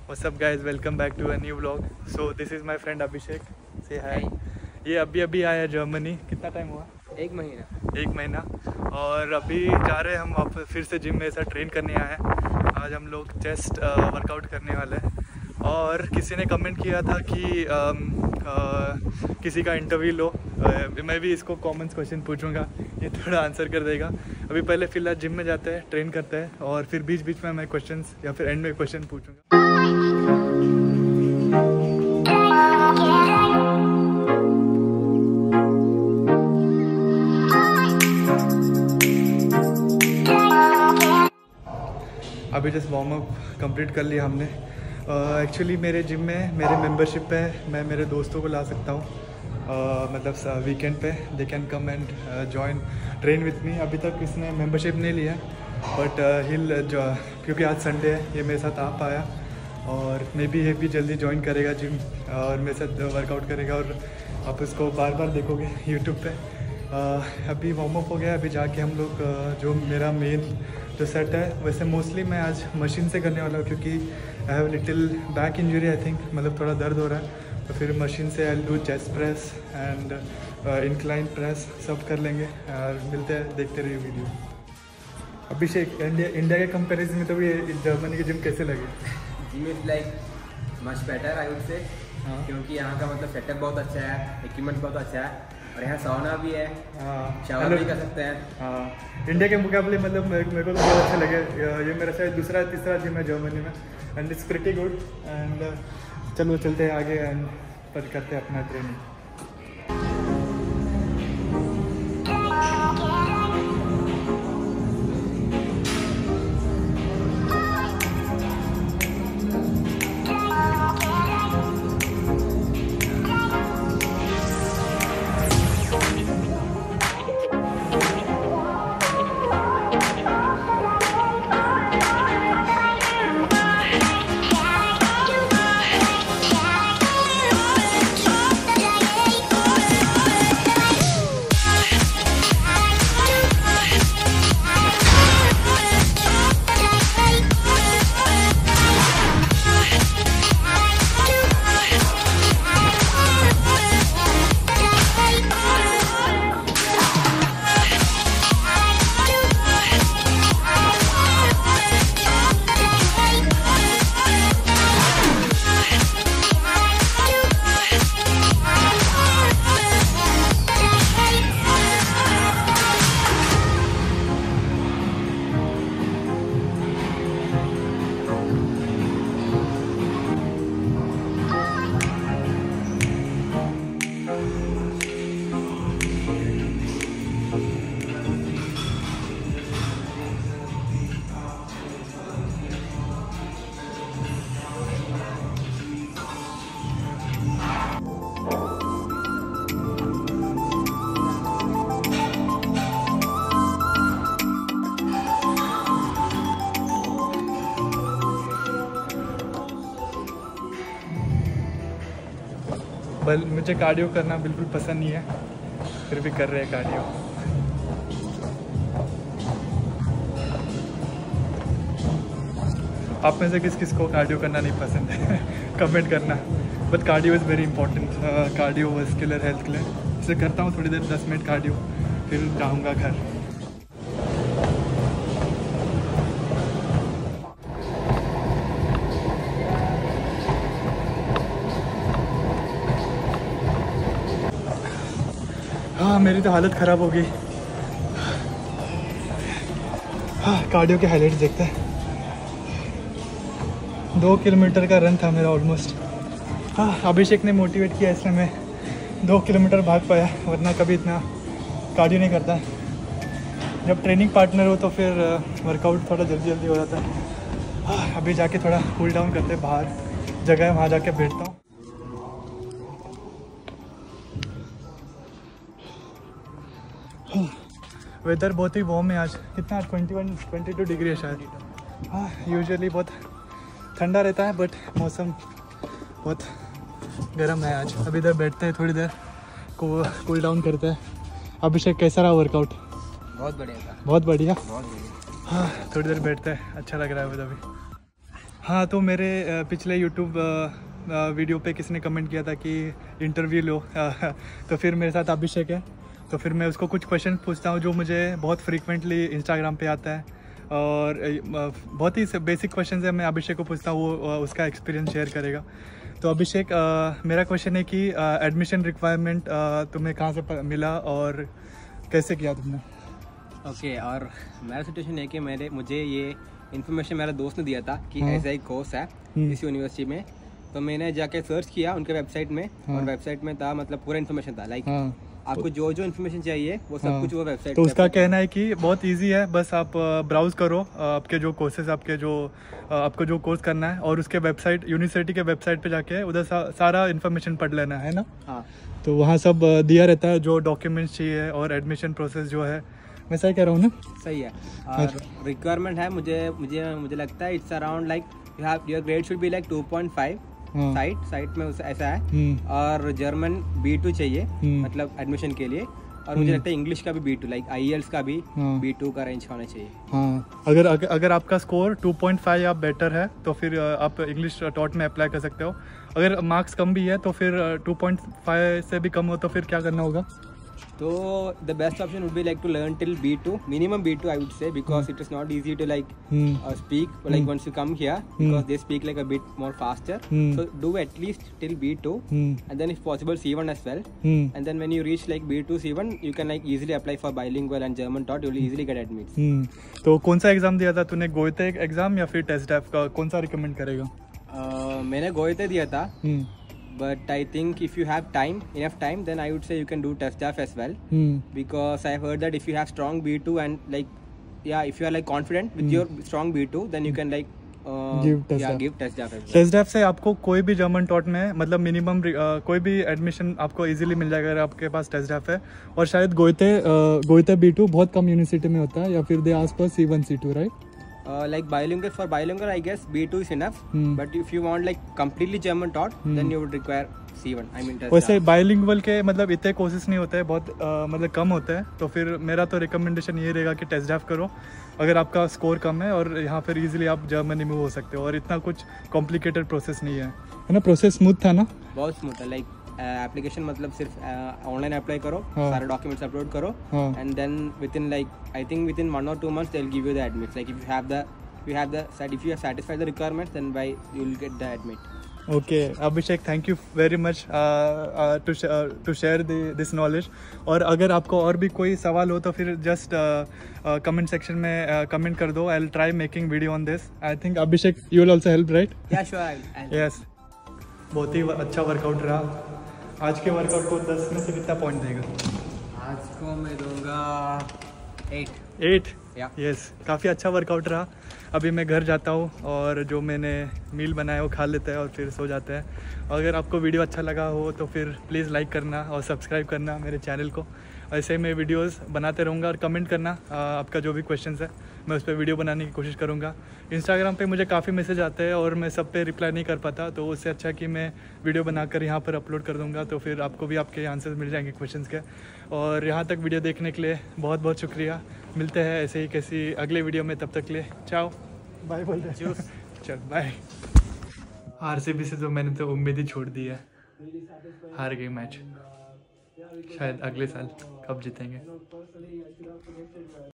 What's up guys, welcome back to a new vlog. So this is my friend Abhishek. Say hi. ये अभी आया Germany. कितना time हुआ? एक महीना. और अभी जा रहे हैं हम वापस फिर से जिम में ऐसा ट्रेन करने आए हैं. आज हम लोग चेस्ट वर्कआउट करने वाले हैं. और किसी ने कमेंट किया था कि किसी का इंटरव्यू लो. मैं भी इसको कॉमन क्वेश्चन पूछूंगा, ये थोड़ा आंसर कर देगा. अभी पहले फिलहाल जिम में जाते हैं, ट्रेन करते हैं और फिर बीच बीच में मैं क्वेश्चंस या फिर एंड में क्वेश्चन पूछूंगा. अभी जस्ट वार्म अप कंप्लीट कर लिया हमने. एक्चुअली मेरे जिम में मेरे मेंबरशिप है, मैं मेरे दोस्तों को ला सकता हूँ. मतलब वीकेंड पे they can come and join train with me. अभी तक इसने मेंबरशिप नहीं लिया बट हिल क्योंकि आज संडे है, ये मेरे साथ आ पाया और मे बी ये भी जल्दी ज्वाइन करेगा जिम और मेरे साथ वर्कआउट करेगा और आप इसको बार बार देखोगे यूट्यूब पे. अभी वार्म अप हो गया. अभी जाके हम लोग जो मेरा मेन जो सेट है, वैसे मोस्टली मैं आज मशीन से करने वाला हूँ क्योंकि I have little back injury I think, मतलब थोड़ा दर्द हो रहा है. तो फिर मशीन से I do chest press and incline press सब कर लेंगे. और मिलते हैं, देखते रहिए वीडियो. अभिषेक, इंडिया के कंपैरिजन में तो भी जर्मनी की जिम कैसे लगे? Gym is like much better I would say, क्योंकि यहाँ का मतलब सेटअप बहुत अच्छा है, इक्विपमेंट बहुत अच्छा है और यहाँ साउना भी है, शावर भी कर सकते हैं. हाँ, इंडिया के मुकाबले मतलब मेरे को तो बहुत अच्छा लगे. ये मेरा शायद दूसरा तीसरा जिम है जर्मनी में and it's pretty good. And चलो चलते हैं आगे एंड पर करते हैं अपना ट्रेनिंग. मुझे कार्डियो करना बिल्कुल पसंद नहीं है, फिर भी कर रहे हैं कार्डियो. आप में से किस किस को कार्डियो करना नहीं पसंद है कमेंट करना. But cardio is very important. Cardiovascular health के लिए इसे करता हूँ थोड़ी देर, 10 मिनट कार्डियो, फिर जाऊँगा घर. हाँ, मेरी तो हालत ख़राब हो गई. हाँ, कार्डियो के हाइलाइट्स देखते हैं. 2 किलोमीटर का रन था मेरा ऑलमोस्ट. हाँ, अभिषेक ने मोटिवेट किया इसलिए मैं 2 किलोमीटर भाग पाया, वरना कभी इतना कार्डियो नहीं करता. जब ट्रेनिंग पार्टनर हो तो फिर वर्कआउट थोड़ा जल्दी हो जाता है. हाँ, अभी जाके थोड़ा कूल डाउन करते हैं. बाहर जगह है, वहाँ जाके बैठता हूँ. वेदर बहुत ही वार्म है आज. कितना 22 डिग्री है शायद. हाँ, यूजुअली बहुत ठंडा रहता है बट मौसम बहुत गर्म है आज. अभी इधर बैठते हैं, थोड़ी देर को कूल डाउन करते हैं. अभिषेक, कैसा रहा वर्कआउट? बहुत बढ़िया था. बहुत बढ़िया. बहुत बढ़िया. हाँ, थोड़ी देर बैठते हैं, अच्छा लग रहा है अभी. हाँ, तो मेरे पिछले यूट्यूब वीडियो पे किसी ने कमेंट किया था कि इंटरव्यू लो तो फिर मेरे साथ अभिषेक है, तो फिर मैं उसको कुछ क्वेश्चन पूछता हूँ जो मुझे बहुत फ्रीक्वेंटली इंस्टाग्राम पे आता है, और बहुत ही बेसिक क्वेश्चन है, मैं अभिषेक को पूछता हूँ, वो उसका एक्सपीरियंस शेयर करेगा। तो अभिषेक, मेरा क्वेश्चन है कि एडमिशन रिक्वायरमेंट तुम्हें कहाँ से मिला और कैसे किया तुमने? ओके, और मेरा सिचुएशन है कि मुझे ये इन्फॉर्मेशन मेरा दोस्त ने दिया था कि ऐसा एक कोर्स है इस यूनिवर्सिटी में, तो मैंने जाके सर्च किया उनके वेबसाइट में, और वेबसाइट में था मतलब पूरा इन्फॉर्मेशन था, लाइक आपको जो जो इन्फॉर्मेशन चाहिए वो सब कुछ वो वेबसाइट। तो उसका कहना है कि बहुत इजी है, बस आप ब्राउज करो आपके जो कोर्सेज, आपको जो कोर्स करना है, और उसके वेबसाइट, यूनिवर्सिटी के वेबसाइट पे जाके उधर सारा इन्फॉर्मेशन पढ़ लेना है ना। हाँ, तो वहाँ सब दिया रहता है जो डॉक्यूमेंट्स चाहिए और एडमिशन प्रोसेस जो है। मैं सही कह रहा हूँ ना? सही है। और रिक्वायरमेंट है मुझे लगता है it's around like your grade should be like 2.5 साइट में ऐसा है, और जर्मन B2 चाहिए मतलब एडमिशन के लिए, और मुझे लगता है इंग्लिश का भी B2, लाइक IELTS का भी B2 का रेंज होना चाहिए। हाँ, अगर आपका स्कोर 2.5 या बेटर है तो फिर आप इंग्लिश टॉट में अप्लाई कर सकते हो। अगर मार्क्स कम भी है तो फिर 2.5 से भी कम हो तो फिर क्या करना होगा? तो the best option would be like to learn till B2, minimum B2 I would say, because it is not easy to like speak like once you come here, because they speak like a bit more faster. So do at least till B2, and then if possible C1 as well. And then when you reach like B2 C1, you can like easily apply for bilingual and German taught. You will easily get admits. तो कौन सा exam दिया था तूने? गोएते exam या फिर test drive का? कौन सा रिकमेंड करेगा? मैंने गोएते दिया था, but I think if you have enough time, then I would say you can do TestDaf as well, because I heard that if you have strong B2 and like if you are like confident with your strong B2, then you can like give TestDaf as well. TestDaf से आपको कोई भी German taught में मतलब minimum कोई भी admission आपको easily मिल जाएगा अगर आपके पास TestDaf है। और शायद गोएते B2 बहुत कम यूनिवर्सिटी में होता है, या फिर they ask for C1 C2, right? Like bilingual I guess B2 is enough, but if you want like completely German taught, then you would require C1, I mean TestDaf. वैसे bilingual के मतलब इतने courses नहीं होते हैं, बहुत मतलब कम होते हैं, तो फिर मेरा तो रिकमेंडेशन ये रहेगा कि TestDaf करो अगर आपका स्कोर कम है, और यहाँ फिर इजीली आप जर्मनी मूव हो सकते हो, और इतना कुछ कॉम्प्लिकेटेड प्रोसेस नहीं है ना? प्रोसेस स्मूथ था ना? बहुत स्मूथ है, लाइक एप्लीकेशन मतलब सिर्फ ऑनलाइन अप्लाई करो, सारे डॉक्यूमेंट्स अपलोड करो, and then within like I think within 1 or 2 months they'll give you the admits. Like if you have satisfied the requirements, then you'll get the admit. Okay, Abhishek, thank you very much to share this knowledge. और अगर आपको और भी कोई सवाल हो तो फिर जस्ट कमेंट सेक्शन में कमेंट कर दो. I'll try making video on this. I think Abhishek, you will also help, right? Yeah, sure. I'll Yes. बहुत ही अच्छा वर्कआउट रहा. आज के वर्कआउट को 10 में से कितना पॉइंट देगा? आज को मैं दूंगा 8. यस, काफ़ी अच्छा वर्कआउट रहा. अभी मैं घर जाता हूँ और जो मैंने मील बनाया वो खा लेते हैं और फिर सो जाते हैं. अगर आपको वीडियो अच्छा लगा हो तो फिर प्लीज़ लाइक करना और सब्सक्राइब करना मेरे चैनल को. ऐसे मैं वीडियोस बनाते रहूँगा, और कमेंट करना आपका जो भी क्वेश्चंस है, मैं उस पर वीडियो बनाने की कोशिश करूँगा. इंस्टाग्राम पे मुझे काफ़ी मैसेज आते हैं और मैं सब पे रिप्लाई नहीं कर पाता, तो उससे अच्छा कि मैं वीडियो बनाकर यहाँ पर अपलोड कर दूँगा, तो फिर आपको भी आपके आंसर्स मिल जाएंगे क्वेश्चंस के. और यहाँ तक वीडियो देखने के लिए बहुत बहुत शुक्रिया. मिलते हैं ऐसे ही किसी अगले वीडियो में, तब तक के लिए चाओ, बाय बोल रहे. चल बाय. RCB से तो मैंने तो उम्मीद ही छोड़ दी है, हार गई मैच. शायद अगले साल कब जीतेंगे.